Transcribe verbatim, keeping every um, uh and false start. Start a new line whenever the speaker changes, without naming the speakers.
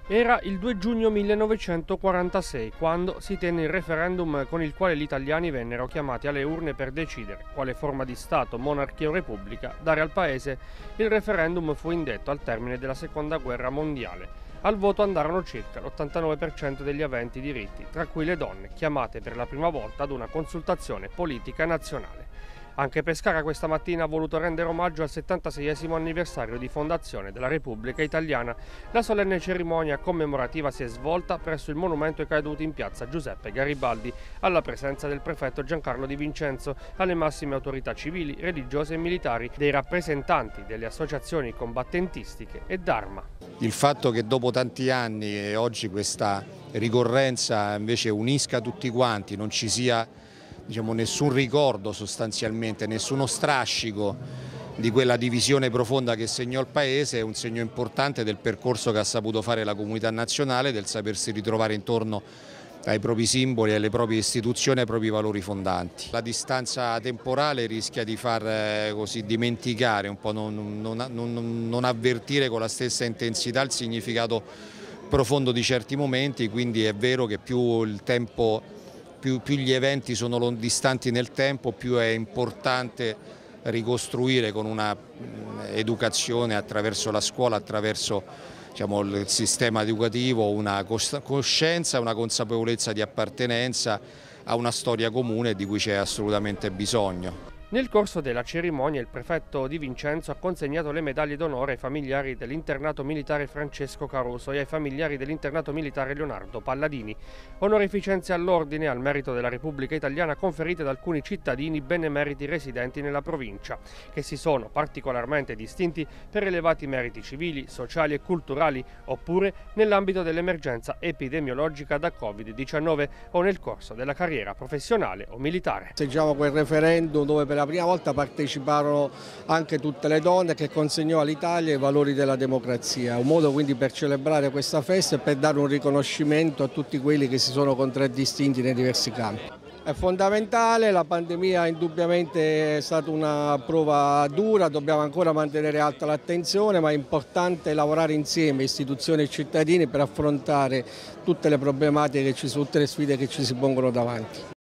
Era il due giugno millenovecentoquarantasei, quando si tenne il referendum con il quale gli italiani vennero chiamati alle urne per decidere quale forma di Stato, monarchia o repubblica dare al paese. Il referendum fu indetto al termine della Seconda Guerra Mondiale. Al voto andarono circa l'ottantanove per cento degli aventi diritti, tra cui le donne, chiamate per la prima volta ad una consultazione politica nazionale. Anche Pescara questa mattina ha voluto rendere omaggio al settantaseiesimo anniversario di fondazione della Repubblica Italiana. La solenne cerimonia commemorativa si è svolta presso il monumento ai caduti in piazza Giuseppe Garibaldi, alla presenza del prefetto Giancarlo Di Vincenzo, alle massime autorità civili, religiose e militari, dei rappresentanti delle associazioni combattentistiche e d'arma.
Il fatto che dopo tanti anni e oggi questa ricorrenza invece unisca tutti quanti, non ci sia diciamo, nessun ricordo sostanzialmente, nessuno strascico di quella divisione profonda che segnò il Paese, è un segno importante del percorso che ha saputo fare la comunità nazionale, del sapersi ritrovare intorno ai propri simboli, alle proprie istituzioni, ai propri valori fondanti. La distanza temporale rischia di far eh, così dimenticare, un po' non, non, non, non avvertire con la stessa intensità il significato profondo di certi momenti, quindi è vero che più il tempo Più, più gli eventi sono distanti nel tempo, più è importante ricostruire con una educazione attraverso la scuola, attraverso diciamo, il sistema educativo, una coscienza, una consapevolezza di appartenenza a una storia comune di cui c'è assolutamente bisogno.
Nel corso della cerimonia il prefetto Di Vincenzo ha consegnato le medaglie d'onore ai familiari dell'internato militare Francesco Caruso e ai familiari dell'internato militare Leonardo Palladini, onorificenze all'ordine e al merito della Repubblica Italiana conferite da alcuni cittadini benemeriti residenti nella provincia, che si sono particolarmente distinti per elevati meriti civili, sociali e culturali, oppure nell'ambito dell'emergenza epidemiologica da Covid diciannove o nel corso della carriera professionale o militare.
Seggiamo quel referendum dove per la prima volta parteciparono anche tutte le donne, che consegnò all'Italia i valori della democrazia, un modo quindi per celebrare questa festa e per dare un riconoscimento a tutti quelli che si sono contraddistinti nei diversi campi. È fondamentale, la pandemia indubbiamente è stata una prova dura, dobbiamo ancora mantenere alta l'attenzione, ma è importante lavorare insieme, istituzioni e cittadini, per affrontare tutte le problematiche, tutte le sfide che ci si pongono davanti.